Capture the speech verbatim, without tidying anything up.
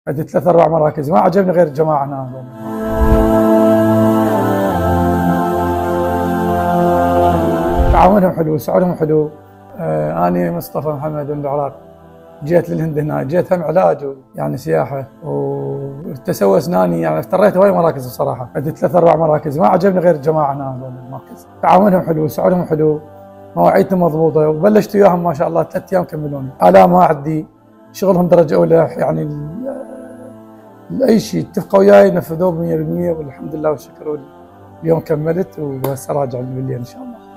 عندي ثلاث اربع مراكز، ما عجبني غير الجماعه هنا. تعاونهم حلو، سعرهم حلو. آه أنا مصطفى محمد من العراق، جيت للهند هنا، جيت هم علاج ويعني سياحه، وتسوى اسناني، يعني افتريت هواي مراكز بصراحه، عندي ثلاث اربع مراكز، ما عجبني غير الجماعه هنا المركز. تعاونهم حلو، سعرهم حلو، مواعيدهم مضبوطه، وبلشت وياهم ما شاء الله ثلاث ايام كملوني. آلام ما عندي، شغلهم درجه اولى، يعني اي شيء اتفقوا وياي نفذوه مية بالمية، والحمد لله والشكر. اليوم كملت وهسه راجع بالليل ان شاء الله.